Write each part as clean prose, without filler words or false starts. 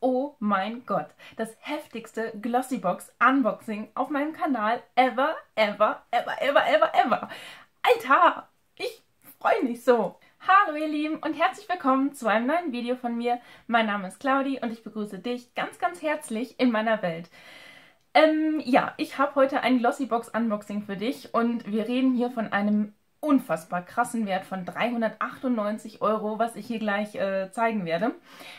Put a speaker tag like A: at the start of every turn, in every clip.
A: Oh mein Gott, das heftigste Glossybox Unboxing auf meinem Kanal ever, ever, ever, ever, ever, ever. Alter, ich freue mich so. Hallo ihr Lieben und herzlich willkommen zu einem neuen Video von mir. Mein Name ist Claudi und ich begrüße dich ganz, ganz herzlich in meiner Welt. Ja, ich habe heute ein Glossybox Unboxing für dich und wir reden hier von einem unfassbar krassen Wert von 398 €, was ich hier gleich zeigen werde.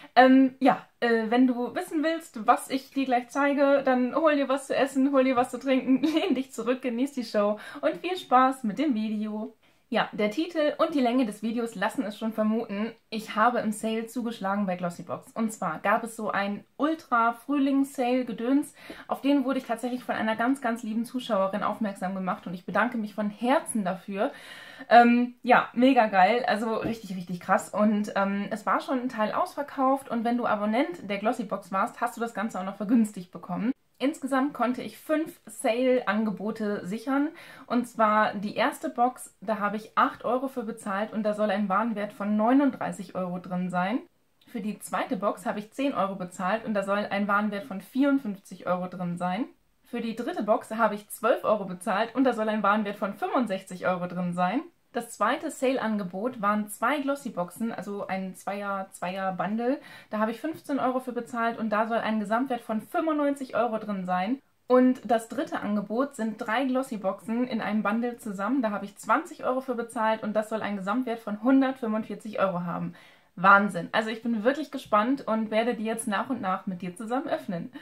A: Wenn du wissen willst, was ich dir gleich zeige, dann hol dir was zu essen, hol dir was zu trinken, lehn dich zurück, genieß die Show und viel Spaß mit dem Video. Ja, der Titel und die Länge des Videos lassen es schon vermuten, ich habe im Sale zugeschlagen bei Glossybox. Und zwar gab es so ein Ultra-Frühlings-Sale-Gedöns, auf den wurde ich tatsächlich von einer ganz, ganz lieben Zuschauerin aufmerksam gemacht und ich bedanke mich von Herzen dafür. Ja, mega geil, also richtig, richtig krass. Und es war schon ein Teil ausverkauft und wenn du Abonnent der Glossybox warst, hast du das Ganze auch noch vergünstigt bekommen. Insgesamt konnte ich 5 Sale-Angebote sichern. Und zwar die erste Box, da habe ich 8 € für bezahlt und da soll ein Warenwert von 39 € drin sein. Für die zweite Box habe ich 10 € bezahlt und da soll ein Warenwert von 54 € drin sein. Für die dritte Box habe ich 12 € bezahlt und da soll ein Warenwert von 65 € drin sein. Das zweite Sale-Angebot waren 2 Glossyboxen, also ein Zweier-Bundle. Da habe ich 15 € für bezahlt und da soll ein Gesamtwert von 95 € drin sein. Und das dritte Angebot sind 3 Glossyboxen in einem Bundle zusammen. Da habe ich 20 € für bezahlt und das soll einen Gesamtwert von 145 € haben. Wahnsinn! Also ich bin wirklich gespannt und werde die jetzt nach und nach mit dir zusammen öffnen.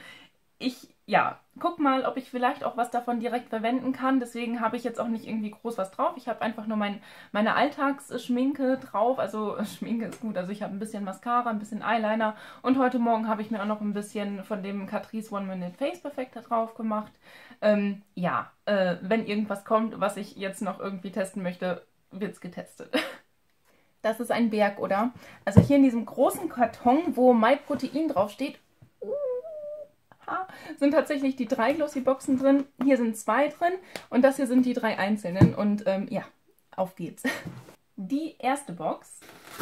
A: Guck mal, ob ich vielleicht auch was davon direkt verwenden kann. Deswegen habe ich jetzt auch nicht irgendwie groß was drauf. Ich habe einfach nur meine Alltagsschminke drauf. Also Schminke ist gut. Also ich habe ein bisschen Mascara, ein bisschen Eyeliner. Und heute Morgen habe ich mir auch noch ein bisschen von dem Catrice One Minute Face Perfector drauf gemacht. Wenn irgendwas kommt, was ich jetzt noch irgendwie testen möchte, wird es getestet. Das ist ein Berg, oder? Also hier in diesem großen Karton, wo MyProtein draufsteht, sind tatsächlich die 3 Glossyboxen drin. Hier sind 2 drin und das hier sind die 3 einzelnen. Und auf geht's. Die erste Box.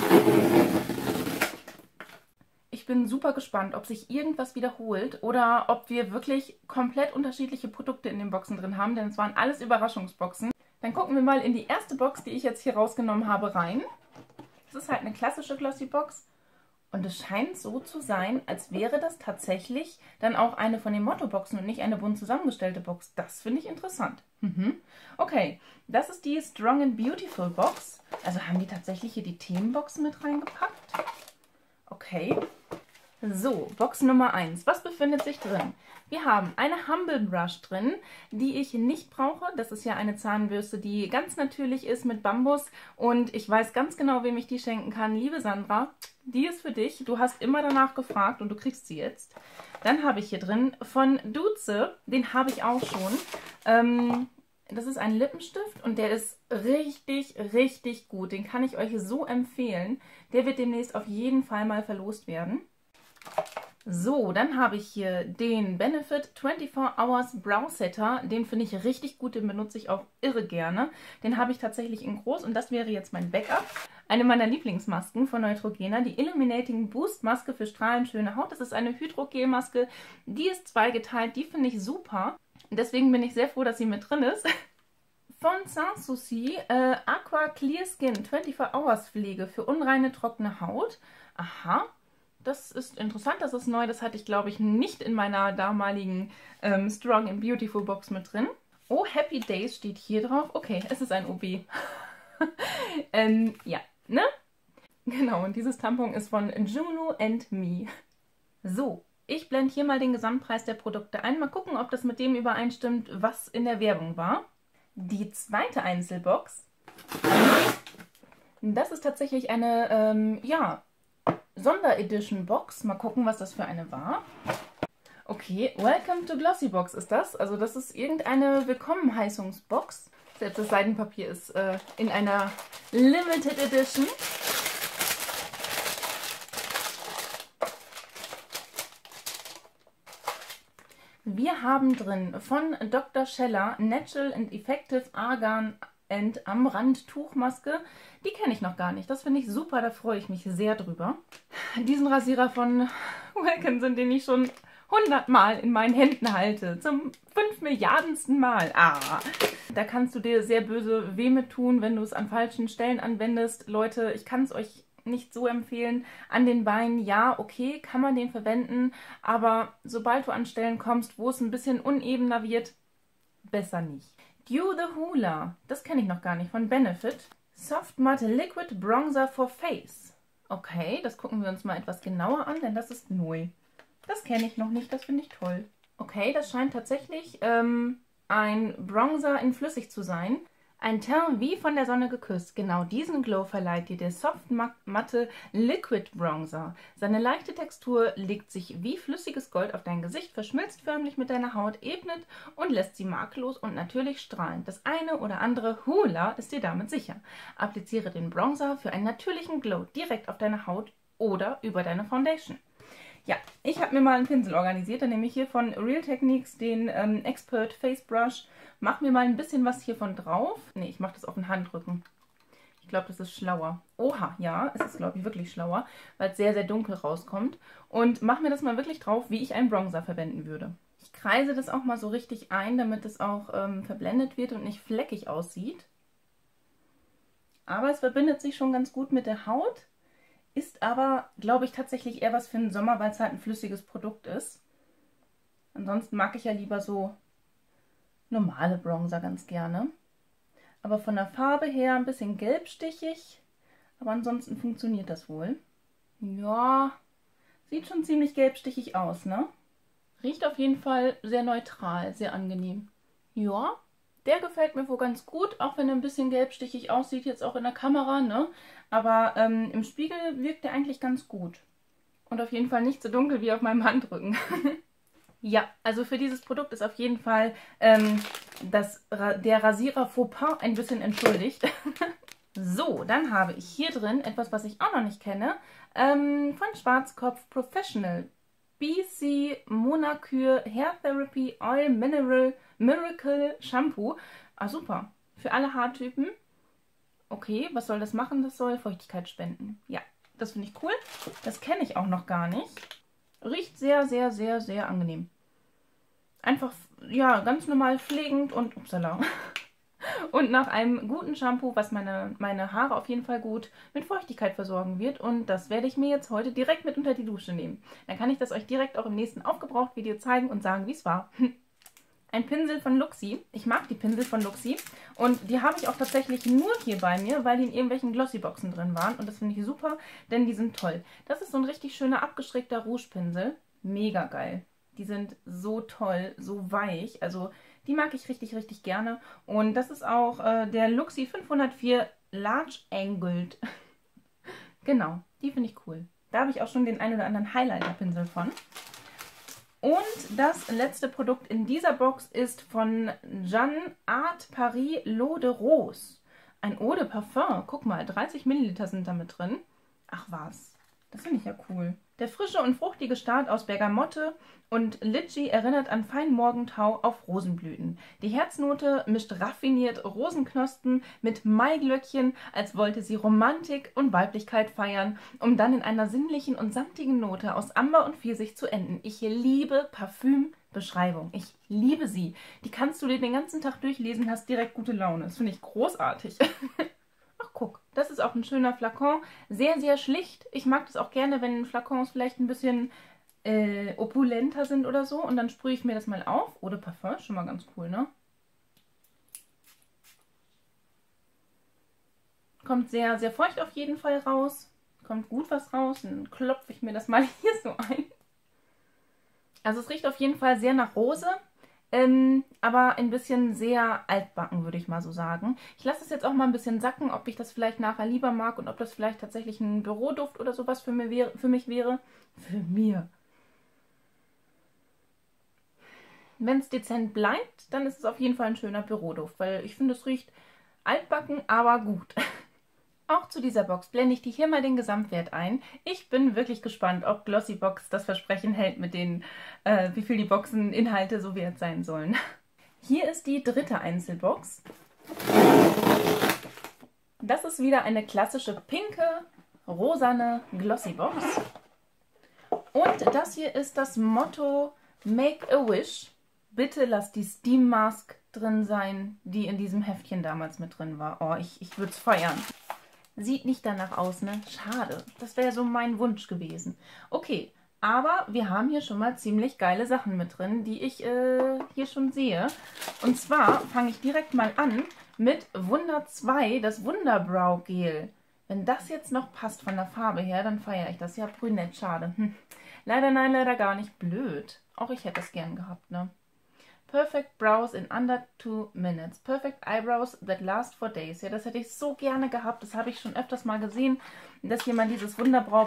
A: Ich bin super gespannt, ob sich irgendwas wiederholt oder ob wir wirklich komplett unterschiedliche Produkte in den Boxen drin haben, denn es waren alles Überraschungsboxen. Dann gucken wir mal in die erste Box, die ich jetzt hier rausgenommen habe, rein. Das ist halt eine klassische Glossybox. Und es scheint so zu sein, als wäre das tatsächlich dann auch eine von den Mottoboxen und nicht eine bunt zusammengestellte Box. Das finde ich interessant. Okay, das ist die Strong and Beautiful Box. Also haben die tatsächlich hier die Themenboxen mit reingepackt? Okay. So, Box Nummer 1. Was befindet sich drin? Wir haben eine Humble Brush drin, die ich nicht brauche. Das ist ja eine Zahnbürste, die ganz natürlich ist mit Bambus. Und ich weiß ganz genau, wem ich die schenken kann. Liebe Sandra, die ist für dich. Du hast immer danach gefragt und du kriegst sie jetzt. Dann habe ich hier drin von Duze, den habe ich auch schon. Das ist ein Lippenstift und der ist richtig, richtig gut. Den kann ich euch so empfehlen. Der wird demnächst auf jeden Fall mal verlost werden. So, dann habe ich hier den Benefit 24 Hours Brow Setter. Den finde ich richtig gut, den benutze ich auch irre gerne. Den habe ich tatsächlich in groß und das wäre jetzt mein Backup. Eine meiner Lieblingsmasken von Neutrogena, die Illuminating Boost Maske für strahlend schöne Haut. Das ist eine Hydrogel-Maske, die ist zweigeteilt, die finde ich super. Deswegen bin ich sehr froh, dass sie mit drin ist. Von Sans Souci Aqua Clear Skin 24 Hours Pflege für unreine, trockene Haut. Aha. Das ist interessant, das ist neu, das hatte ich, glaube ich, nicht in meiner damaligen Strong and Beautiful Box mit drin. Oh, Happy Days steht hier drauf. Okay, es ist ein OB. Ne? Genau, und dieses Tampon ist von Juno and Me. So, ich blende hier mal den Gesamtpreis der Produkte ein. Mal gucken, ob das mit dem übereinstimmt, was in der Werbung war. Die zweite Einzelbox. Das ist tatsächlich eine, Sonderedition-Box. Mal gucken, was das für eine war. Okay, Welcome to Glossybox ist das. Also das ist irgendeine Willkommenheißungsbox. Selbst das Seidenpapier ist in einer Limited Edition. Wir haben drin von Dr. Scheller Natural and Effective Argan and am Rand Tuchmaske. Die kenne ich noch gar nicht. Das finde ich super, da freue ich mich sehr drüber. Diesen Rasierer von Wilkinson, den ich schon 100 Mal in meinen Händen halte. Zum 5 Milliardensten Mal. Ah, da kannst du dir sehr böse weh mit tun, wenn du es an falschen Stellen anwendest. Leute, ich kann es euch nicht so empfehlen. An den Beinen, ja, okay, kann man den verwenden. Aber sobald du an Stellen kommst, wo es ein bisschen unebener wird, besser nicht. Dew the Hoola. Das kenne ich noch gar nicht, von Benefit. Soft Matte Liquid Bronzer for Face. Okay, das gucken wir uns mal etwas genauer an, denn das ist neu. Das kenne ich noch nicht, das finde ich toll. Okay, das scheint tatsächlich ein Bronzer in flüssig zu sein. Ein Teint wie von der Sonne geküsst. Genau diesen Glow verleiht dir der Soft Matte Liquid Bronzer. Seine leichte Textur legt sich wie flüssiges Gold auf dein Gesicht, verschmilzt förmlich mit deiner Haut, ebnet und lässt sie makellos und natürlich strahlen. Das eine oder andere Hoola ist dir damit sicher. Appliziere den Bronzer für einen natürlichen Glow direkt auf deine Haut oder über deine Foundation. Ja, ich habe mir mal einen Pinsel organisiert, dann nehme ich hier von Real Techniques den Expert Face Brush. Mach mir mal ein bisschen was hiervon drauf. Ne, ich mache das auf den Handrücken. Ich glaube, das ist schlauer. Oha, ja, es ist, glaube ich, wirklich schlauer, weil es sehr, sehr dunkel rauskommt. Und mach mir das mal wirklich drauf, wie ich einen Bronzer verwenden würde. Ich kreise das auch mal so richtig ein, damit es auch verblendet wird und nicht fleckig aussieht. Aber es verbindet sich schon ganz gut mit der Haut. Ist aber, glaube ich, tatsächlich eher was für den Sommer, weil es halt ein flüssiges Produkt ist. Ansonsten mag ich ja lieber so normale Bronzer ganz gerne. Aber von der Farbe her ein bisschen gelbstichig. Aber ansonsten funktioniert das wohl. Ja, sieht schon ziemlich gelbstichig aus, ne? Riecht auf jeden Fall sehr neutral, sehr angenehm. Ja, der gefällt mir wohl ganz gut, auch wenn er ein bisschen gelbstichig aussieht, jetzt auch in der Kamera, ne? Aber im Spiegel wirkt er eigentlich ganz gut. Und auf jeden Fall nicht so dunkel wie auf meinem Handrücken. Ja, also für dieses Produkt ist auf jeden Fall der Rasierer Fauxpas ein bisschen entschuldigt. So, dann habe ich hier drin etwas, was ich auch noch nicht kenne, von Schwarzkopf Professional. BC Monacure Hair Therapy Oil Mineral Miracle Shampoo. Ah, super. Für alle Haartypen. Okay, was soll das machen? Das soll Feuchtigkeit spenden. Ja, das finde ich cool. Das kenne ich auch noch gar nicht. Riecht sehr, sehr, sehr, sehr angenehm. Einfach, ja, ganz normal pflegend und, upsala. Und nach einem guten Shampoo, was meine Haare auf jeden Fall gut mit Feuchtigkeit versorgen wird. Und das werde ich mir jetzt heute direkt mit unter die Dusche nehmen. Dann kann ich das euch direkt auch im nächsten Aufgebraucht-Video zeigen und sagen, wie es war. Ein Pinsel von Luxi. Ich mag die Pinsel von Luxi. Und die habe ich auch tatsächlich nur hier bei mir, weil die in irgendwelchen Glossy-Boxen drin waren. Und das finde ich super, denn die sind toll. Das ist so ein richtig schöner, abgeschrägter Rouge-Pinsel. Mega geil. Die sind so toll, so weich. Also die mag ich richtig, richtig gerne. Und das ist auch der Luxi 504 Large Angled. Genau, die finde ich cool. Da habe ich auch schon den ein oder anderen Highlighter-Pinsel von. Und das letzte Produkt in dieser Box ist von Jeanne Art Paris L'Eau de Rose. Ein Eau de Parfum. Guck mal, 30 Milliliter sind da mit drin. Ach was, das finde ich ja cool. Der frische und fruchtige Start aus Bergamotte und Litchi erinnert an feinen Morgentau auf Rosenblüten. Die Herznote mischt raffiniert Rosenknospen mit Maiglöckchen, als wollte sie Romantik und Weiblichkeit feiern, um dann in einer sinnlichen und samtigen Note aus Amber und Pfirsich zu enden. Ich liebe Parfümbeschreibung. Ich liebe sie. Die kannst du dir den ganzen Tag durchlesen, hast direkt gute Laune. Das finde ich großartig. Ach, guck, das ist auch ein schöner Flakon. Sehr, sehr schlicht. Ich mag das auch gerne, wenn Flakons vielleicht ein bisschen opulenter sind oder so. Und dann sprühe ich mir das mal auf. Eau de Parfum, schon mal ganz cool, ne? Kommt sehr, sehr feucht auf jeden Fall raus. Kommt gut was raus. Dann klopfe ich mir das mal hier so ein. Also es riecht auf jeden Fall sehr nach Rose. Aber ein bisschen sehr altbacken, würde ich mal so sagen. Ich lasse es jetzt auch mal ein bisschen sacken, ob ich das vielleicht nachher lieber mag und ob das vielleicht tatsächlich ein Büroduft oder sowas für mich wäre. Für mir. Wenn es dezent bleibt, dann ist es auf jeden Fall ein schöner Büroduft, weil ich finde, es riecht altbacken, aber gut. Auch zu dieser Box blende ich dir hier mal den Gesamtwert ein. Ich bin wirklich gespannt, ob Glossybox das Versprechen hält mit den, wie viel die Boxeninhalte so wert sein sollen. Hier ist die dritte Einzelbox. Das ist wieder eine klassische pinke, rosane Glossybox. Und das hier ist das Motto Make a Wish. Bitte lass die Steam Mask drin sein, die in diesem Heftchen damals mit drin war. Oh, ich würde es feiern. Sieht nicht danach aus, ne? Schade. Das wäre so mein Wunsch gewesen. Okay, aber wir haben hier schon mal ziemlich geile Sachen mit drin, die ich hier schon sehe. Und zwar fange ich direkt mal an mit Wunder 2, das Wunderbrow Gel. Wenn das jetzt noch passt von der Farbe her, dann feiere ich das. Ja, brünett, schade. Leider nein, leider gar nicht. Blöd. Auch ich hätte es gern gehabt, ne? Perfect Brows in under 2 minutes. Perfect Eyebrows that last for days. Ja, das hätte ich so gerne gehabt. Das habe ich schon öfters mal gesehen, dass jemand dieses Wunderbrow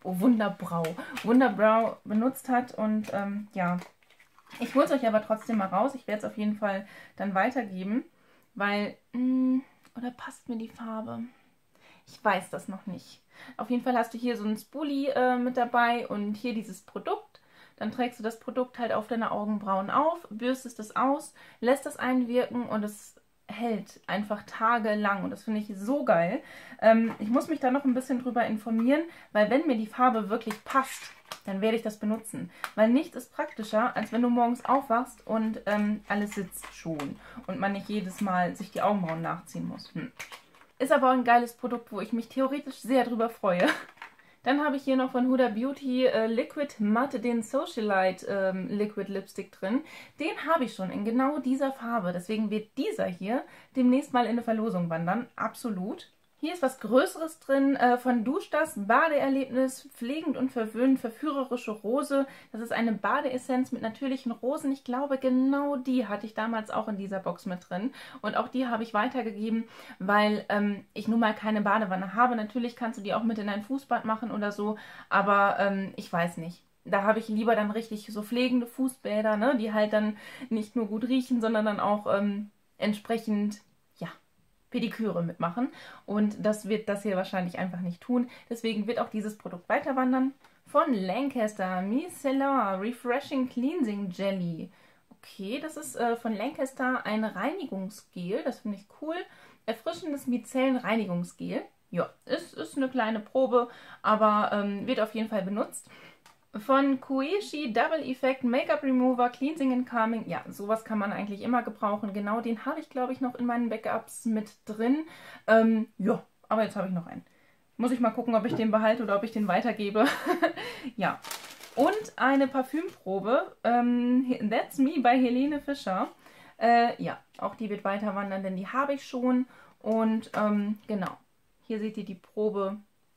A: benutzt hat. Und ja, ich hole es euch aber trotzdem mal raus. Ich werde es auf jeden Fall dann weitergeben, weil, oder passt mir die Farbe? Ich weiß das noch nicht. Auf jeden Fall hast du hier so einen Spoolie mit dabei und hier dieses Produkt. Dann trägst du das Produkt halt auf deine Augenbrauen auf, bürstest es aus, lässt das einwirken und es hält einfach tagelang. Und das finde ich so geil. Ich muss mich da noch ein bisschen drüber informieren, weil wenn mir die Farbe wirklich passt, dann werde ich das benutzen. Weil nichts ist praktischer, als wenn du morgens aufwachst und alles sitzt schon und man nicht jedes Mal sich die Augenbrauen nachziehen muss. Ist aber ein geiles Produkt, wo ich mich theoretisch sehr drüber freue. Dann habe ich hier noch von Huda Beauty Liquid Matte, den Socialite Liquid Lipstick drin. Den habe ich schon in genau dieser Farbe. Deswegen wird dieser hier demnächst mal in eine Verlosung wandern. Absolut. Hier ist was Größeres drin von Dusch das Badeerlebnis, pflegend und verwöhnend, verführerische Rose. Das ist eine Badeessenz mit natürlichen Rosen. Ich glaube, genau die hatte ich damals auch in dieser Box mit drin. Und auch die habe ich weitergegeben, weil ich nun mal keine Badewanne habe. Natürlich kannst du die auch mit in ein Fußbad machen oder so, aber ich weiß nicht. Da habe ich lieber dann richtig so pflegende Fußbäder, ne, die halt dann nicht nur gut riechen, sondern dann auch entsprechend, ja, Pediküre mitmachen. Und das wird das hier wahrscheinlich einfach nicht tun. Deswegen wird auch dieses Produkt weiter wandern. Von Lancaster Micellar Refreshing Cleansing Jelly. Okay, das ist von Lancaster ein Reinigungsgel. Das finde ich cool. Erfrischendes Micellen-Reinigungsgel. Ja, ist eine kleine Probe, aber wird auf jeden Fall benutzt. Von Kuishi Double Effect Make-up Remover Cleansing and Calming. Ja, sowas kann man eigentlich immer gebrauchen. Genau, den habe ich, glaube ich, noch in meinen Backups mit drin. Ja, aber jetzt habe ich noch einen. Muss ich mal gucken, ob ich den behalte oder ob ich den weitergebe. Ja, und eine Parfümprobe. That's Me bei Helene Fischer. Ja, auch die wird weiter wandern, denn die habe ich schon. Und genau, hier seht ihr die Probe,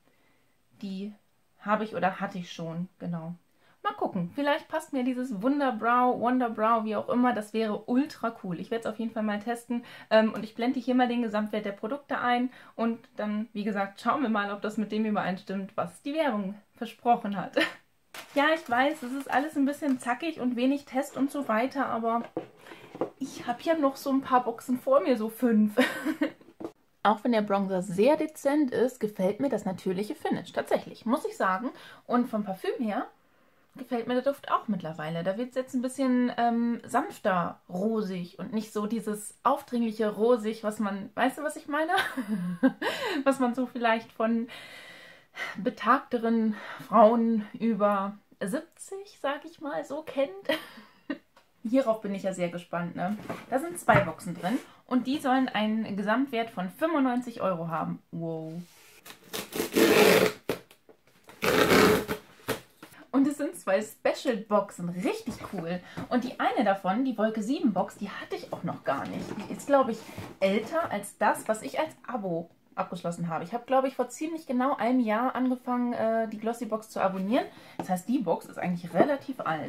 A: die habe ich oder hatte ich schon, genau. Mal gucken, vielleicht passt mir dieses Wonderbrow, wie auch immer, das wäre ultra cool. Ich werde es auf jeden Fall mal testen und ich blende hier mal den Gesamtwert der Produkte ein und dann, wie gesagt, schauen wir mal, ob das mit dem übereinstimmt, was die Werbung versprochen hat. Ja, ich weiß, es ist alles ein bisschen zackig und wenig Test und so weiter, aber ich habe ja noch so ein paar Boxen vor mir, so 5. Auch wenn der Bronzer sehr dezent ist, gefällt mir das natürliche Finish. Tatsächlich, muss ich sagen. Und vom Parfüm her gefällt mir der Duft auch mittlerweile. Da wird es jetzt ein bisschen sanfter rosig und nicht so dieses aufdringliche Rosig, was man, weißt du, was ich meine? Was man so vielleicht von betagteren Frauen über 70, sag ich mal, so kennt. Hierauf bin ich ja sehr gespannt, ne? Da sind 2 Boxen drin und die sollen einen Gesamtwert von 95 € haben. Wow. Und es sind 2 Special-Boxen, richtig cool. Und die eine davon, die Wolke 7 Box, die hatte ich auch noch gar nicht. Die ist, glaube ich, älter als das, was ich als Abo abgeschlossen habe. Ich habe, glaube ich, vor ziemlich genau einem Jahr angefangen, die Glossy Box zu abonnieren. Das heißt, die Box ist eigentlich relativ alt.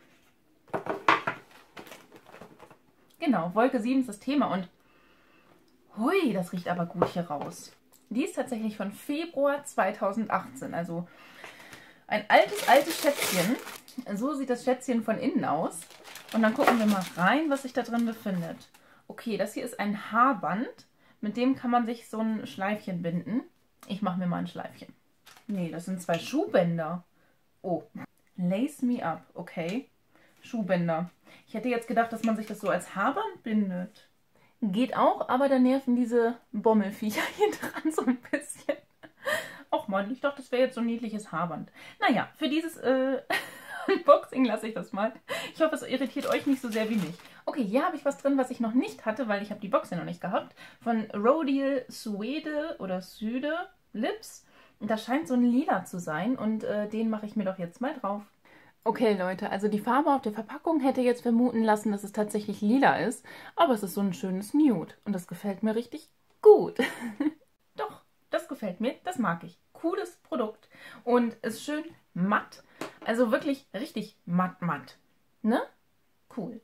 A: Genau, Wolke 7 ist das Thema und hui, das riecht aber gut hier raus. Die ist tatsächlich von Februar 2018, also ein altes Schätzchen. So sieht das Schätzchen von innen aus. Und dann gucken wir mal rein, was sich da drin befindet. Okay, das hier ist ein Haarband, mit dem kann man sich so ein Schleifchen binden. Ich mache mir mal ein Schleifchen. Nee, das sind 2 Schuhbänder. Oh, Lace Me Up, okay. Schuhbänder. Ich hätte jetzt gedacht, dass man sich das so als Haarband bindet. Geht auch, aber da nerven diese Bommelfiecher hier dran so ein bisschen. Och Och Mann, ich dachte, das wäre jetzt so ein niedliches Haarband. Naja, für dieses Unboxing lasse ich das mal. Ich hoffe, es irritiert euch nicht so sehr wie mich. Okay, hier habe ich was drin, was ich noch nicht hatte, weil ich habe die Box ja noch nicht gehabt. Von Rodial Suede oder Süde Lips. Das scheint so ein Lila zu sein und den mache ich mir doch jetzt mal drauf. Okay, Leute, also die Farbe auf der Verpackung hätte jetzt vermuten lassen, dass es tatsächlich lila ist, aber es ist so ein schönes Nude und das gefällt mir richtig gut. Doch, das gefällt mir, das mag ich. Cooles Produkt und ist schön matt, also wirklich richtig matt, matt. Ne? Cool.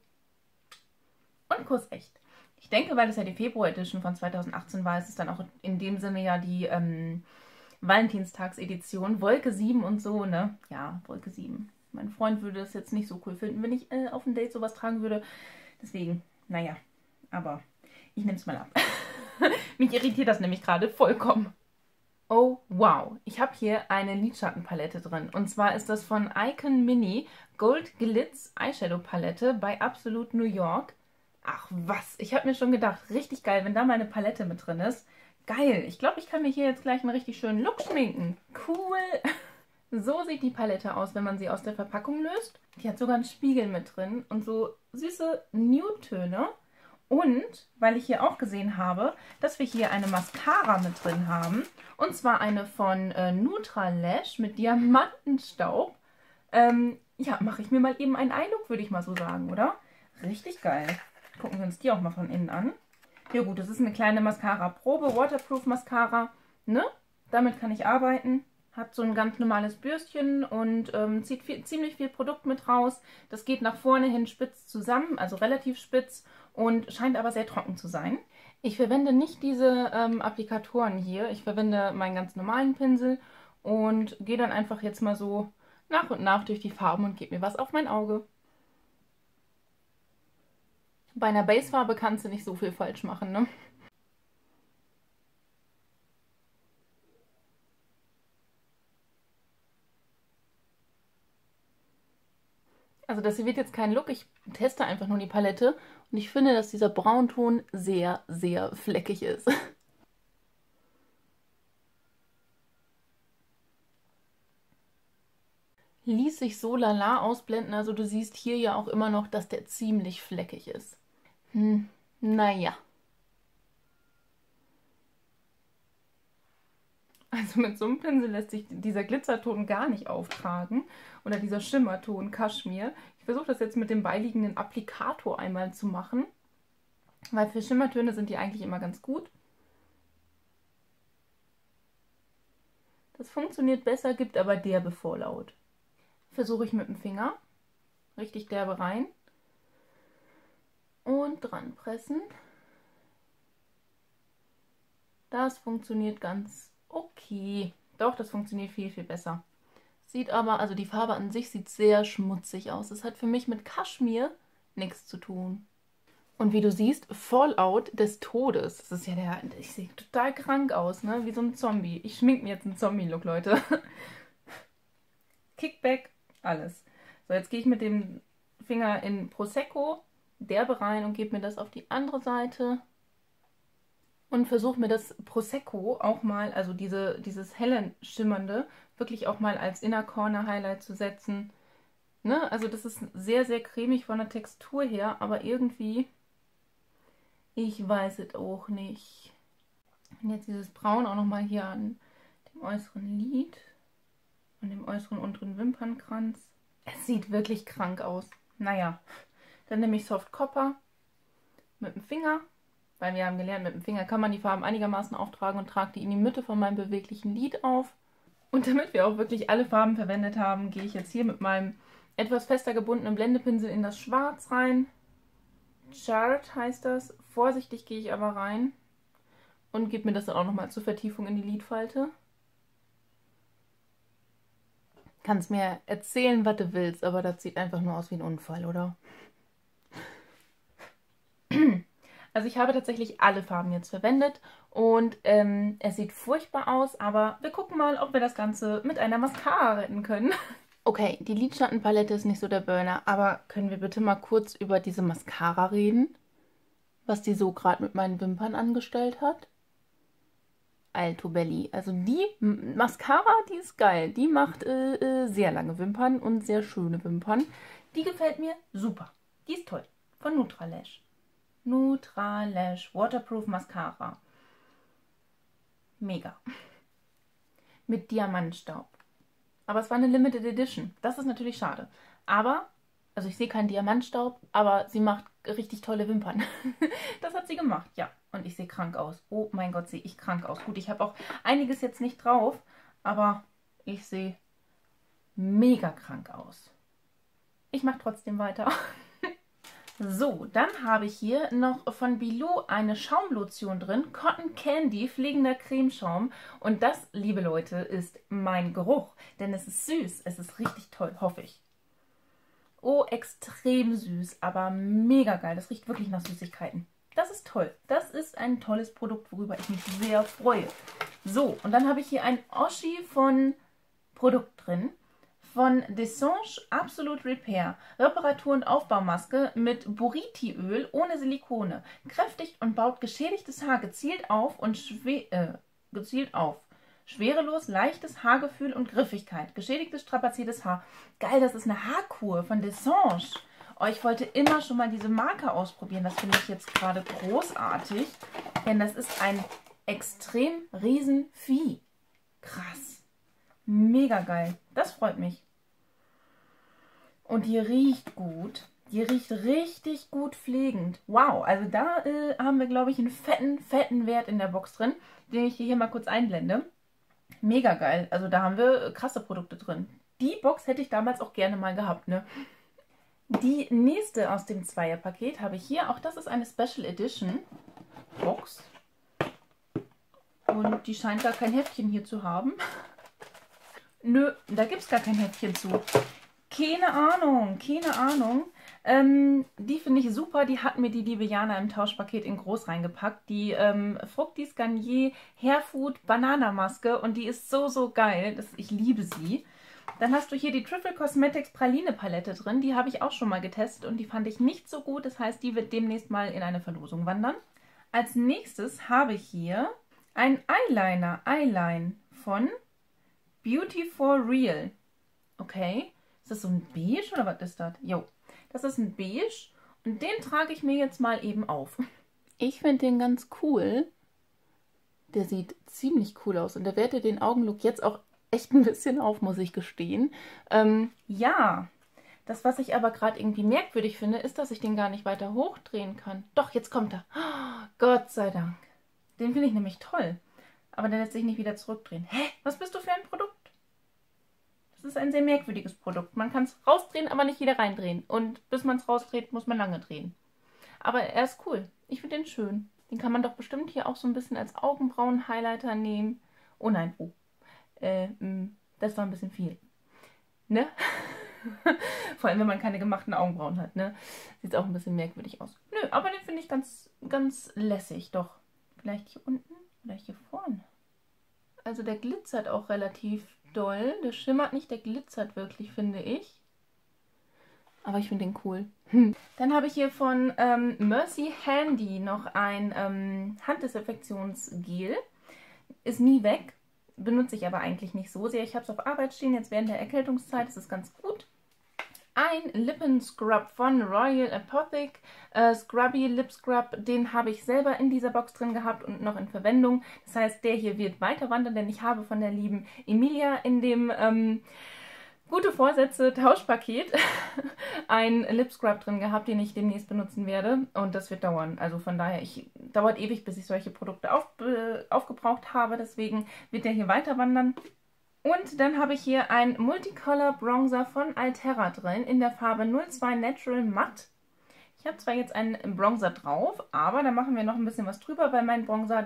A: Und kurzecht. Ich denke, weil es ja die Februar Edition von 2018 war, ist es dann auch in dem Sinne ja die Valentinstagsedition, Wolke 7 und so, ne? Ja, Wolke 7. Mein Freund würde das jetzt nicht so cool finden, wenn ich auf ein Date sowas tragen würde. Deswegen, naja, aber ich nehme es mal ab. Mich irritiert das nämlich gerade vollkommen. Oh, wow. Ich habe hier eine Lidschattenpalette drin. Und zwar ist das von Icon Mini Gold Glitz Eyeshadow Palette bei Absolute New York. Ach was, ich habe mir schon gedacht, richtig geil, wenn da mal eine Palette mit drin ist. Geil, ich glaube, ich kann mir hier jetzt gleich einen richtig schönen Look schminken. Cool. So sieht die Palette aus, wenn man sie aus der Verpackung löst. Die hat sogar einen Spiegel mit drin und so süße Nude-Töne. Und, weil ich hier auch gesehen habe, dass wir hier eine Mascara mit drin haben. Und zwar eine von Nutralash mit Diamantenstaub. Ja, mache ich mir mal eben einen Eye-Look, würde ich mal so sagen, oder? Richtig geil. Gucken wir uns die auch mal von innen an. Ja gut, das ist eine kleine Mascara-Probe, Waterproof Mascara. Ne? Damit kann ich arbeiten. Hat so ein ganz normales Bürstchen und zieht ziemlich viel Produkt mit raus. Das geht nach vorne hin spitz zusammen, also relativ spitz und scheint aber sehr trocken zu sein. Ich verwende nicht diese Applikatoren hier. Ich verwende meinen ganz normalen Pinsel und gehe dann einfach jetzt mal so nach und nach durch die Farben und gebe mir was auf mein Auge. Bei einer Basefarbe kannst du nicht so viel falsch machen, ne? Also das hier wird jetzt kein Look, ich teste einfach nur die Palette und ich finde, dass dieser Braunton sehr, sehr fleckig ist. Ließ sich so lala ausblenden, also du siehst hier ja auch immer noch, dass der ziemlich fleckig ist. Naja. Also mit so einem Pinsel lässt sich dieser Glitzerton gar nicht auftragen. Oder dieser Schimmerton Kaschmir. Ich versuche das jetzt mit dem beiliegenden Applikator einmal zu machen. Weil für Schimmertöne sind die eigentlich immer ganz gut. Das funktioniert besser, gibt aber derbe Vorlaut. Versuche ich mit dem Finger. Richtig derbe rein. Und dran pressen. Das funktioniert ganz okay. Doch, das funktioniert viel, viel besser. Sieht aber, also die Farbe an sich sieht sehr schmutzig aus. Es hat für mich mit Kaschmir nichts zu tun. Und wie du siehst, Fallout des Todes. Das ist ja der, ich sehe total krank aus, ne? Wie so ein Zombie. Ich schminke mir jetzt einen Zombie-Look, Leute. Kickback, alles. So, jetzt gehe ich mit dem Finger in Prosecco, derbe rein und gebe mir das auf die andere Seite. Und versuche mir das Prosecco auch mal, also dieses helle Schimmernde, wirklich auch mal als Inner Corner Highlight zu setzen. Ne? Also das ist sehr, sehr cremig von der Textur her, aber irgendwie, ich weiß es auch nicht. Und jetzt dieses Braun auch nochmal hier an dem äußeren Lid und dem äußeren unteren Wimpernkranz. Es sieht wirklich krank aus. Naja, dann nehme ich Soft Copper mit dem Finger. Weil wir haben gelernt, mit dem Finger kann man die Farben einigermaßen auftragen und trage die in die Mitte von meinem beweglichen Lid auf. Und damit wir auch wirklich alle Farben verwendet haben, gehe ich jetzt hier mit meinem etwas fester gebundenen Blendepinsel in das Schwarz rein. Chart heißt das. Vorsichtig gehe ich aber rein und gebe mir das dann auch nochmal zur Vertiefung in die Lidfalte. Kannst mir erzählen, was du willst, aber das sieht einfach nur aus wie ein Unfall, oder? Also ich habe tatsächlich alle Farben jetzt verwendet und es sieht furchtbar aus, aber wir gucken mal, ob wir das Ganze mit einer Mascara retten können. Okay, die Lidschattenpalette ist nicht so der Burner, aber können wir bitte mal kurz über diese Mascara reden? Was die so gerade mit meinen Wimpern angestellt hat? Alto Belly. Also die Mascara, die ist geil. Die macht sehr lange Wimpern und sehr schöne Wimpern. Die gefällt mir super. Die ist toll. Von Nutralash. Nutralash Waterproof Mascara. Mega. Mit Diamantstaub. Aber es war eine Limited Edition. Das ist natürlich schade. Aber, also ich sehe keinen Diamantstaub, aber sie macht richtig tolle Wimpern. Das hat sie gemacht, ja. Und ich sehe krank aus. Oh mein Gott, sehe ich krank aus. Gut, ich habe auch einiges jetzt nicht drauf, aber ich sehe mega krank aus. Ich mache trotzdem weiter. So, dann habe ich hier noch von Bilou eine Schaumlotion drin. Cotton Candy, fliegender Cremeschaum. Und das, liebe Leute, ist mein Geruch. Denn es ist süß. Es ist richtig toll, hoffe ich. Oh, extrem süß, aber mega geil. Das riecht wirklich nach Süßigkeiten. Das ist toll. Das ist ein tolles Produkt, worüber ich mich sehr freue. So, und dann habe ich hier ein Oschi von Produkt drin. Von Dessange Absolute Repair. Reparatur- und Aufbaumaske mit Buriti-Öl ohne Silikone. Kräftigt und baut geschädigtes Haar gezielt auf und schwerelos, leichtes Haargefühl und Griffigkeit. Geschädigtes, strapaziertes Haar. Geil, das ist eine Haarkur von Dessange. Oh, ich wollte immer schon mal diese Marke ausprobieren. Das finde ich jetzt gerade großartig. Denn das ist ein extrem riesen Vieh. Krass. Mega geil. Das freut mich. Und die riecht gut. Die riecht richtig gut pflegend. Wow, also da haben wir, glaube ich, einen fetten Wert in der Box drin, den ich hier mal kurz einblende. Mega geil. Also da haben wir krasse Produkte drin. Die Box hätte ich damals auch gerne mal gehabt, ne? Die nächste aus dem Zweierpaket habe ich hier. Auch das ist eine Special Edition Box. Und die scheint gar kein Heftchen hier zu haben. Nö, da gibt es gar kein Heftchen zu. Keine Ahnung, keine Ahnung. Die finde ich super. Die hat mir die liebe Jana im Tauschpaket in groß reingepackt. Die Fructis Garnier Hairfood Bananamaske. Und die ist so geil. Ich liebe sie. Dann hast du hier die Trüffel Cosmetics Praline Palette drin. Die habe ich auch schon mal getestet und die fand ich nicht so gut. Das heißt, die wird demnächst mal in eine Verlosung wandern. Als nächstes habe ich hier ein Eyeline von Beauty for Real. Okay. Ist das so ein Beige oder was ist das? Jo, das ist ein Beige und den trage ich mir jetzt mal eben auf. Ich finde den ganz cool. Der sieht ziemlich cool aus und der wertet den Augenlook jetzt auch echt ein bisschen auf, muss ich gestehen. Ja, das, was ich aber gerade irgendwie merkwürdig finde, ist, dass ich den gar nicht weiter hochdrehen kann. Doch, jetzt kommt er. Oh, Gott sei Dank. Den finde ich nämlich toll. Aber der lässt sich nicht wieder zurückdrehen. Hä? Was bist du für ein Produkt? Das ist ein sehr merkwürdiges Produkt. Man kann es rausdrehen, aber nicht wieder reindrehen. Und bis man es rausdreht, muss man lange drehen. Aber er ist cool. Ich finde den schön. Den kann man doch bestimmt hier auch so ein bisschen als Augenbrauen-Highlighter nehmen. Oh nein, oh. Das war ein bisschen viel. Ne? Vor allem, wenn man keine gemachten Augenbrauen hat, ne? Sieht auch ein bisschen merkwürdig aus. Nö, aber den finde ich ganz lässig. Doch. Vielleicht hier unten, vielleicht hier vorne. Also der glitzert auch relativ doll. Der schimmert nicht, der glitzert wirklich, finde ich. Aber ich finde den cool. Dann habe ich hier von Mercy Handy noch ein Handdesinfektionsgel. Ist nie weg. Benutze ich aber eigentlich nicht so sehr. Ich habe es auf Arbeit stehen, jetzt während der Erkältungszeit. Das ist ganz gut. Ein Lippenscrub von Royal Apothec, Scrubby Lip Scrub, den habe ich selber in dieser Box drin gehabt und noch in Verwendung. Das heißt, der hier wird weiter wandern, denn ich habe von der lieben Emilia in dem Gute Vorsätze Tauschpaket ein Lip Scrub drin gehabt, den ich demnächst benutzen werde. Und das wird dauern. Also von daher, dauert ewig, bis ich solche Produkte aufgebraucht habe. Deswegen wird der hier weiter wandern. Und dann habe ich hier ein Multicolor Bronzer von Altera drin in der Farbe 02 Natural Matte. Ich habe zwar jetzt einen Bronzer drauf, aber da machen wir noch ein bisschen was drüber, weil mein Bronzer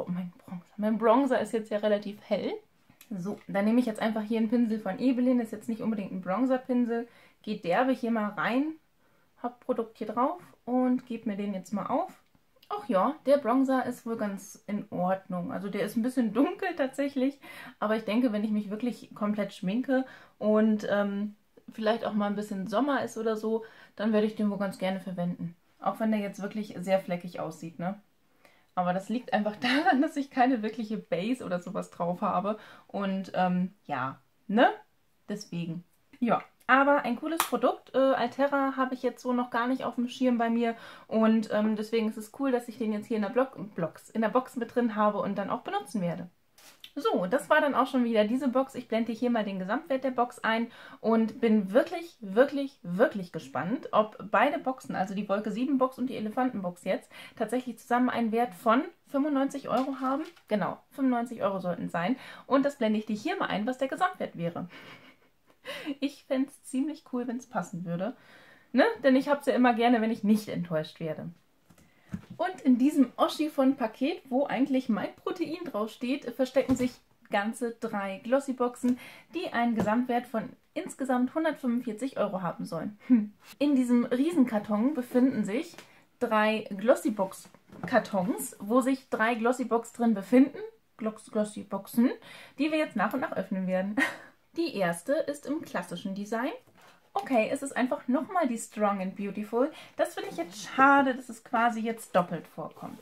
A: ist jetzt ja relativ hell. So, dann nehme ich jetzt einfach hier einen Pinsel von Ebelin. Das ist jetzt nicht unbedingt ein Bronzerpinsel. Geht derbe hier mal rein. Hauptprodukt hier drauf und gebe mir den jetzt mal auf. Ach ja, der Bronzer ist wohl ganz in Ordnung. Also der ist ein bisschen dunkel tatsächlich, aber ich denke, wenn ich mich wirklich komplett schminke und vielleicht auch mal ein bisschen Sommer ist oder so, dann werde ich den wohl ganz gerne verwenden. Auch wenn der jetzt wirklich sehr fleckig aussieht, ne? Aber das liegt einfach daran, dass ich keine wirkliche Base oder sowas drauf habe. Und ja, ne? Deswegen. Ja, aber ein cooles Produkt. Alterra habe ich jetzt so noch gar nicht auf dem Schirm bei mir. Und deswegen ist es cool, dass ich den jetzt hier in der Box mit drin habe und dann auch benutzen werde. So, das war dann auch schon wieder diese Box. Ich blende hier mal den Gesamtwert der Box ein und bin wirklich, wirklich, wirklich gespannt, ob beide Boxen, also die Wolke 7 Box und die Elefantenbox jetzt, tatsächlich zusammen einen Wert von 95 € haben. Genau, 95 € sollten es sein. Und das blende ich dir hier mal ein, was der Gesamtwert wäre. Ich fände es ziemlich cool, wenn es passen würde. Ne? Denn ich habe es ja immer gerne, wenn ich nicht enttäuscht werde. Und in diesem Oschi von Paket, wo eigentlich mein Protein draufsteht, verstecken sich ganze 3 Glossyboxen, die einen Gesamtwert von insgesamt 145 € haben sollen. In diesem Riesenkarton befinden sich 3 Glossybox-Kartons, wo sich 3 Glossybox drin befinden, Glossyboxen, die wir jetzt nach und nach öffnen werden. Die erste ist im klassischen Design. Okay, es ist einfach nochmal die Strong and Beautiful. Das finde ich jetzt schade, dass es quasi jetzt doppelt vorkommt.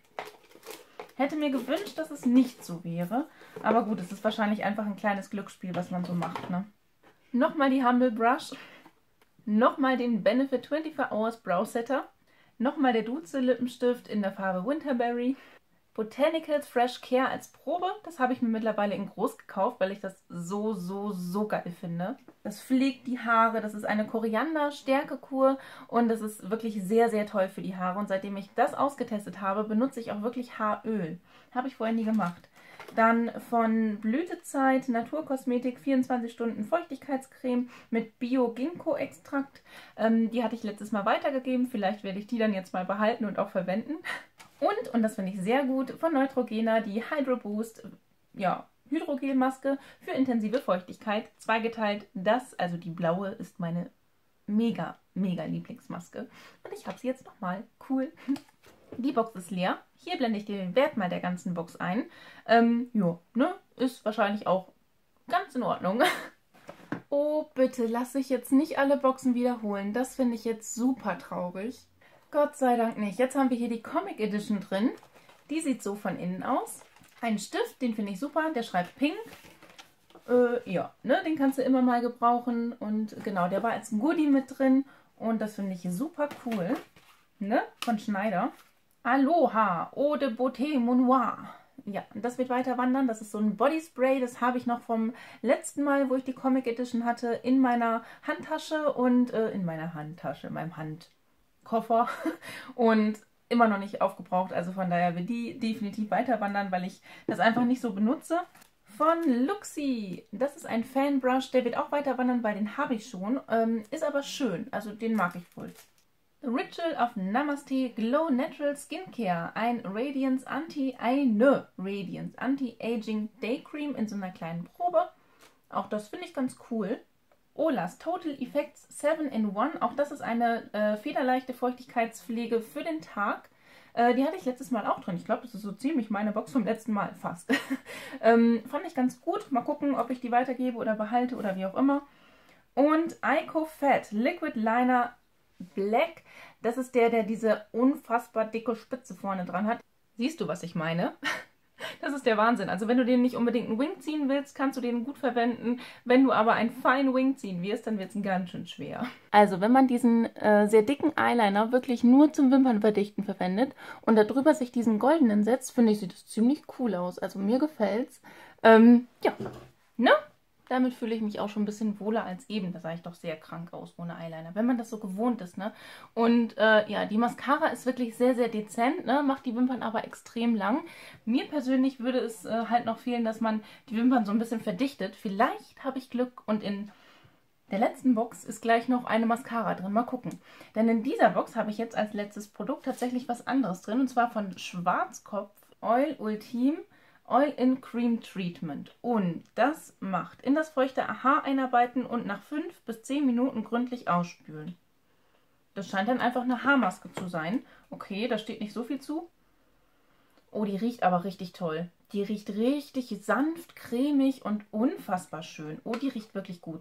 A: Hätte mir gewünscht, dass es nicht so wäre. Aber gut, es ist wahrscheinlich einfach ein kleines Glücksspiel, was man so macht, ne? Nochmal die Humble Brush. Nochmal den Benefit 24 Hours Brow Setter. Nochmal der Duze Lippenstift in der Farbe Winterberry. Botanicals Fresh Care als Probe. Das habe ich mir mittlerweile in groß gekauft, weil ich das so geil finde. Das pflegt die Haare, das ist eine Koriander-Stärkekur und das ist wirklich sehr toll für die Haare. Und seitdem ich das ausgetestet habe, benutze ich auch wirklich Haaröl. Habe ich vorher nie gemacht. Dann von Blütezeit Naturkosmetik 24 Stunden Feuchtigkeitscreme mit Bio-Ginkgo-Extrakt. Die hatte ich letztes Mal weitergegeben. Vielleicht werde ich die dann jetzt mal behalten und auch verwenden. Und das finde ich sehr gut, von Neutrogena die Hydro Boost, ja, Hydrogelmaske für intensive Feuchtigkeit. Zweigeteilt. Das, also die blaue, ist meine mega Lieblingsmaske. Und ich habe sie jetzt nochmal. Cool. Die Box ist leer. Hier blende ich dir den Wert mal der ganzen Box ein. Ja, ne? Ist wahrscheinlich auch ganz in Ordnung. Oh, bitte, lass ich jetzt nicht alle Boxen wiederholen. Das finde ich jetzt super traurig. Gott sei Dank nicht. Jetzt haben wir hier die Comic Edition drin. Die sieht so von innen aus. Ein Stift, den finde ich super. Der schreibt Pink. Ja, ne, den kannst du immer mal gebrauchen. Und genau, der war als Goodie mit drin. Und das finde ich super cool. Ne, von Schneider. Aloha, Eau de Beauté Monoir. Ja, das wird weiter wandern. Das ist so ein Bodyspray. Das habe ich noch vom letzten Mal, wo ich die Comic Edition hatte, in meiner Handtasche und in meinem Handkoffer und immer noch nicht aufgebraucht. Also von daher wird die definitiv weiter wandern, weil ich das einfach nicht so benutze. Von Luxi. Das ist ein Fanbrush. Der wird auch weiter wandern, weil den habe ich schon. Ist aber schön. Also den mag ich wohl. Ritual of Namaste Glow Natural Skincare. Eine Radiance Anti-Aging Day Cream in so einer kleinen Probe. Auch das finde ich ganz cool. Ola's Total Effects 7-in-1. Auch das ist eine federleichte Feuchtigkeitspflege für den Tag. Die hatte ich letztes Mal auch drin. Ich glaube, das ist so ziemlich meine Box vom letzten Mal fast. Fand ich ganz gut. Mal gucken, ob ich die weitergebe oder behalte oder wie auch immer. Und Ico Fat Liquid Liner Black. Das ist der diese unfassbar dicke Spitze vorne dran hat. Siehst du, was ich meine? Das ist der Wahnsinn. Also wenn du den nicht unbedingt einen Wing ziehen willst, kannst du den gut verwenden. Wenn du aber einen Fine Wing ziehen wirst, dann wird es ganz schön schwer. Also wenn man diesen sehr dicken Eyeliner wirklich nur zum Wimpernverdichten verwendet und darüber sich diesen goldenen setzt, finde ich, sieht das ziemlich cool aus. Also mir gefällt's. Ja, ne? Damit fühle ich mich auch schon ein bisschen wohler als eben. Da sah ich doch sehr krank aus ohne Eyeliner, wenn man das so gewohnt ist, ne? Und ja, die Mascara ist wirklich sehr dezent, ne? Macht die Wimpern aber extrem lang. Mir persönlich würde es halt noch fehlen, dass man die Wimpern so ein bisschen verdichtet. Vielleicht habe ich Glück und in der letzten Box ist gleich noch eine Mascara drin. Mal gucken. Denn in dieser Box habe ich jetzt als letztes Produkt tatsächlich was anderes drin. Und zwar von Schwarzkopf Oil Ultime Oil-in Cream Treatment. Und das macht in das feuchte Haar einarbeiten und nach 5 bis 10 Minuten gründlich ausspülen. Das scheint dann einfach eine Haarmaske zu sein. Okay, da steht nicht so viel zu. Oh, die riecht aber richtig toll. Die riecht richtig sanft, cremig und unfassbar schön. Oh, die riecht wirklich gut.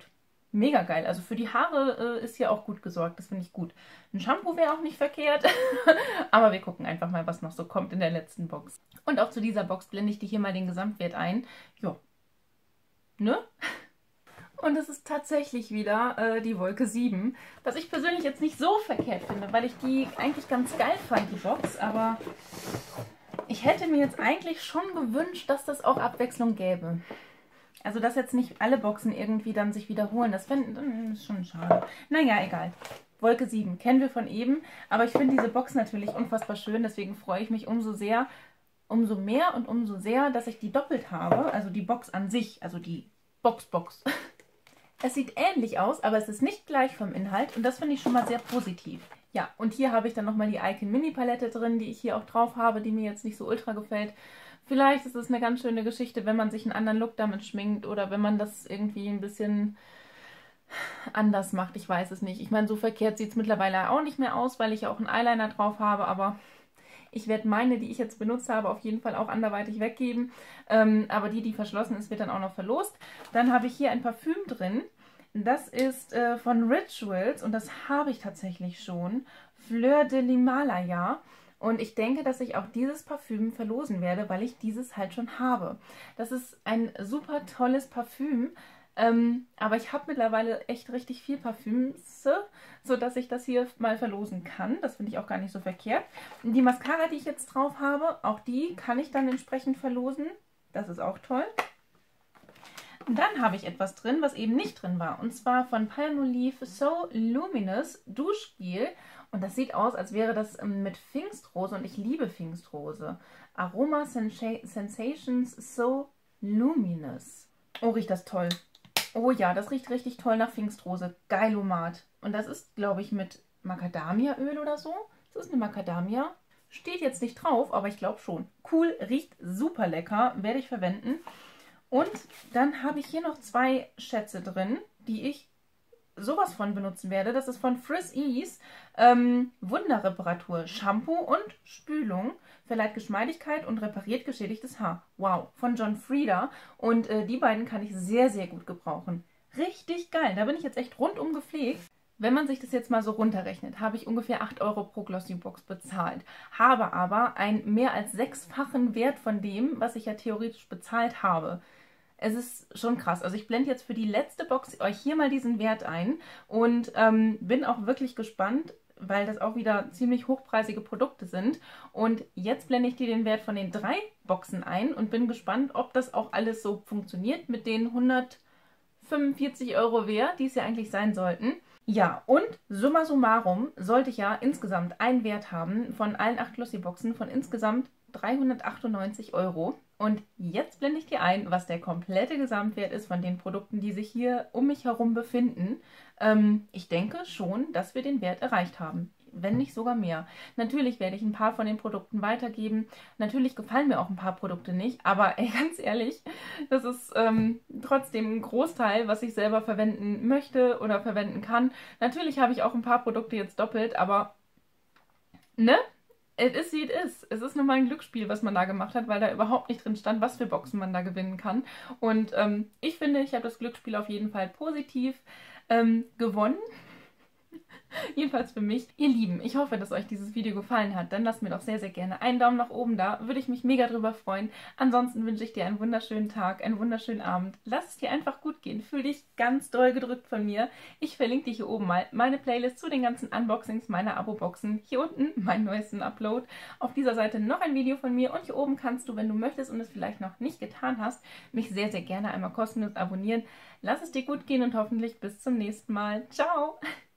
A: mega geil. Also für die Haare ist hier auch gut gesorgt. Das finde ich gut. Ein Shampoo wäre auch nicht verkehrt. Aber wir gucken einfach mal, was noch so kommt in der letzten Box. Und auch zu dieser Box blende ich dir hier mal den Gesamtwert ein. Jo. Ne? Und es ist tatsächlich wieder die Wolke 7. Was ich persönlich jetzt nicht so verkehrt finde, weil ich die eigentlich ganz geil fand, die Box. Aber ich hätte mir jetzt eigentlich schon gewünscht, dass das auch Abwechslung gäbe. Also, dass jetzt nicht alle Boxen irgendwie dann sich wiederholen, das ist schon schade. Naja, egal. Wolke 7 kennen wir von eben, aber ich finde diese Box natürlich unfassbar schön, deswegen freue ich mich umso mehr und umso sehr, dass ich die doppelt habe. Also die Box an sich, also die Box. Es sieht ähnlich aus, aber es ist nicht gleich vom Inhalt und das finde ich schon mal sehr positiv. Ja, und hier habe ich dann nochmal die Icon Mini Palette drin, die ich hier auch drauf habe, die mir jetzt nicht so ultra gefällt. Vielleicht ist es eine ganz schöne Geschichte, wenn man sich einen anderen Look damit schminkt oder wenn man das irgendwie ein bisschen anders macht. Ich weiß es nicht. Ich meine, so verkehrt sieht es mittlerweile auch nicht mehr aus, weil ich ja auch einen Eyeliner drauf habe, aber ich werde meine, die ich jetzt benutzt habe, auf jeden Fall auch anderweitig weggeben. Aber die verschlossen ist, wird dann auch noch verlost. Dann habe ich hier ein Parfüm drin. Das ist von Rituals und das habe ich tatsächlich schon. Fleur de l'Himalaya. Und ich denke, dass ich auch dieses Parfüm verlosen werde, weil ich dieses halt schon habe. Das ist ein super tolles Parfüm, aber ich habe mittlerweile echt richtig viel Parfüms, sodass ich das hier mal verlosen kann. Das finde ich auch gar nicht so verkehrt. Die Mascara, die ich jetzt drauf habe, auch die kann ich dann entsprechend verlosen. Das ist auch toll. Dann habe ich etwas drin, was eben nicht drin war. Und zwar von Palmolive So Luminous Duschgel. Und das sieht aus, als wäre das mit Pfingstrose. Und ich liebe Pfingstrose. Aroma Sensations So Luminous. Oh, riecht das toll. Oh ja, das riecht richtig toll nach Pfingstrose. Geilomat. Und das ist, glaube ich, mit Macadamiaöl oder so. Das ist eine Macadamia. Steht jetzt nicht drauf, aber ich glaube schon. Cool, riecht super lecker. Werde ich verwenden. Und dann habe ich hier noch 2 Schätze drin, die ich sowas von benutzen werde. Das ist von Frizz Ease Wunderreparatur. Shampoo und Spülung verleiht Geschmeidigkeit und repariert geschädigtes Haar. Wow, von John Frieda. Und die beiden kann ich sehr, sehr gut gebrauchen. Richtig geil. Da bin ich jetzt echt rundum gepflegt. Wenn man sich das jetzt mal so runterrechnet, habe ich ungefähr 8 € pro Glossy-Box bezahlt. Habe aber einen mehr als 6-fachen Wert von dem, was ich ja theoretisch bezahlt habe. Es ist schon krass. Also ich blende jetzt für die letzte Box euch hier mal diesen Wert ein und bin auch wirklich gespannt, weil das auch wieder ziemlich hochpreisige Produkte sind. Und jetzt blende ich dir den Wert von den 3 Boxen ein und bin gespannt, ob das auch alles so funktioniert mit den 145 € Wert, die es ja eigentlich sein sollten. Ja, und summa summarum sollte ich ja insgesamt einen Wert haben von allen 8 Glossy-Boxen von insgesamt 398 €. Und jetzt blende ich dir ein, was der komplette Gesamtwert ist von den Produkten, die sich hier um mich herum befinden. Ich denke schon, dass wir den Wert erreicht haben, wenn nicht sogar mehr. Natürlich werde ich ein paar von den Produkten weitergeben. Natürlich gefallen mir auch ein paar Produkte nicht, aber ey, ganz ehrlich, das ist trotzdem ein Großteil, was ich selber verwenden möchte oder verwenden kann. Natürlich habe ich auch ein paar Produkte jetzt doppelt, aber ne? It is wie it is. Es ist nun mal ein Glücksspiel, was man da gemacht hat, weil da überhaupt nicht drin stand, was für Boxen man da gewinnen kann. Und ich finde, ich habe das Glücksspiel auf jeden Fall positiv gewonnen. Jedenfalls für mich. Ihr Lieben, ich hoffe, dass euch dieses Video gefallen hat. Dann lasst mir doch sehr, sehr gerne einen Daumen nach oben da. Würde ich mich mega drüber freuen. Ansonsten wünsche ich dir einen wunderschönen Tag, einen wunderschönen Abend. Lass es dir einfach gut gehen. Fühl dich ganz doll gedrückt von mir. Ich verlinke dir hier oben mal meine Playlist zu den ganzen Unboxings meiner Abo-Boxen. Hier unten meinen neuesten Upload. Auf dieser Seite noch ein Video von mir. Und hier oben kannst du, wenn du möchtest und es vielleicht noch nicht getan hast, mich sehr, sehr gerne einmal kostenlos abonnieren. Lass es dir gut gehen und hoffentlich bis zum nächsten Mal. Ciao!